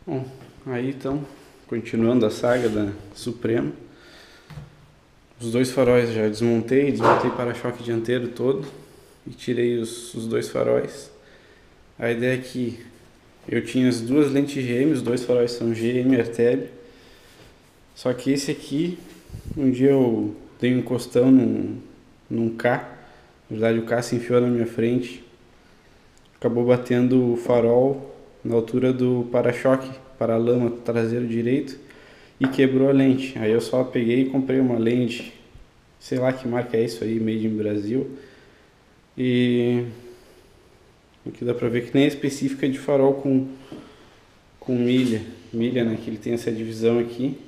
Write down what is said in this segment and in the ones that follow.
Bom, aí então, continuando a saga da Suprema, os dois faróis já desmontei para-choque dianteiro todo e tirei os dois faróis. A ideia é que eu tinha as duas lentes GM, os dois faróis são GM Arteb, só que esse aqui, um dia eu dei um encostão num K, na verdade o K se enfiou na minha frente, acabou batendo o farol na altura do para-choque, para-lama traseiro direito, e quebrou a lente. Aí eu só peguei e comprei uma lente, sei lá que marca é isso aí, made in Brasil, e aqui dá pra ver que nem é específica de farol com milha, né, que ele tem essa divisão aqui.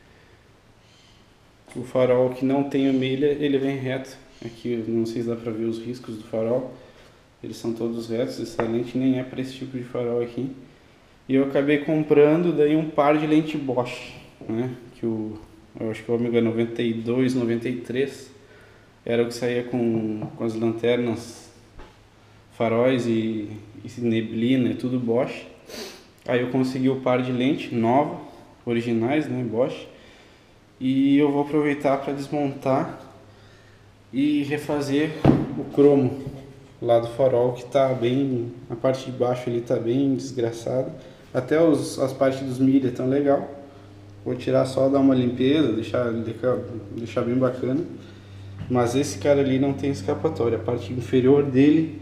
O farol que não tem milha, ele vem reto. Aqui não sei se dá pra ver os riscos do farol, eles são todos retos. Essa lente nem é para esse tipo de farol aqui. E eu acabei comprando daí um par de lente Bosch, né, que eu acho que o ômega 92, 93 era o que saía com as lanternas, faróis e neblina, é tudo Bosch. Aí eu consegui o par de lente nova, originais, né, Bosch. E eu vou aproveitar para desmontar e refazer o cromo lá do farol, que tá bem, a parte de baixo ali tá bem desgraçada. Até as partes dos milha estão legal. Vou tirar só, dar uma limpeza, deixar bem bacana. Mas esse cara ali não tem escapatória. A parte inferior dele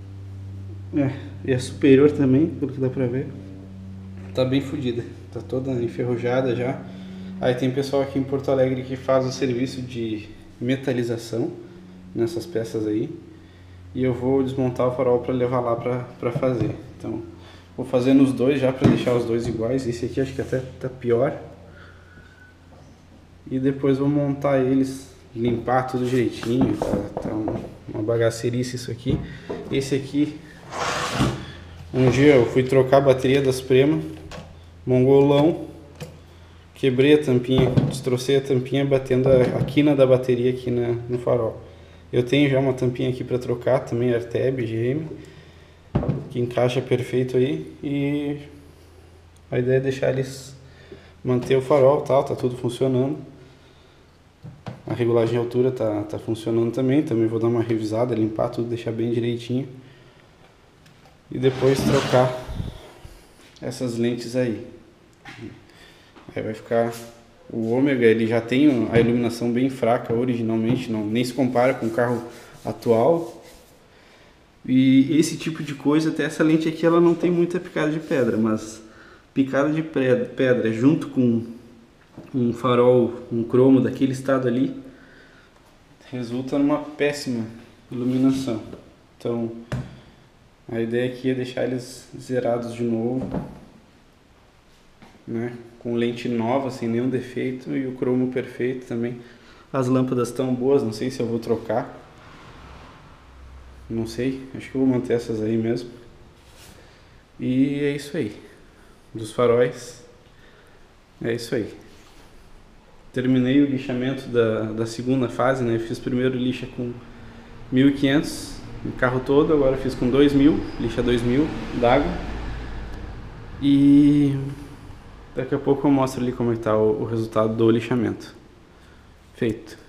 e a superior também, pelo que dá pra ver, tá bem fodida, tá toda enferrujada já. Aí tem pessoal aqui em Porto Alegre que faz o serviço de metalização nessas peças aí, e eu vou desmontar o farol para levar lá para fazer. Então vou fazer nos dois já para deixar os dois iguais. Esse aqui acho que até tá pior, e depois vou montar eles, limpar tudo direitinho. Tá uma bagaceirice isso aqui. Esse aqui, um dia eu fui trocar a bateria da Suprema, mongolão, quebrei a tampinha, destrocei a tampinha batendo a quina da bateria aqui no farol. Eu tenho já uma tampinha aqui para trocar, também Arteb, GM, que encaixa perfeito aí. E a ideia é deixar eles manter o farol, tal, tá tudo funcionando. A regulagem de altura tá funcionando também vou dar uma revisada, limpar tudo, deixar bem direitinho. E depois trocar essas lentes aí. Aí vai ficar o ômega, ele já tem a iluminação bem fraca originalmente, nem se compara com o carro atual. E esse tipo de coisa, até essa lente aqui, ela não tem muita picada de pedra, mas picada de pedra junto com um farol, um cromo daquele estado ali, resulta numa péssima iluminação. Então a ideia aqui é deixar eles zerados de novo, né, com lente nova, sem nenhum defeito, e o cromo perfeito também. As lâmpadas estão boas, não sei se eu vou trocar, não sei, acho que eu vou manter essas aí mesmo. E é isso aí, dos faróis, é isso aí. Terminei o lixamento da segunda fase, né, fiz primeiro lixa com 1.500 o carro todo, agora fiz com 2.000, lixa 2.000 d'água. E daqui a pouco eu mostro ali como é que tá o resultado do lixamento. Feito.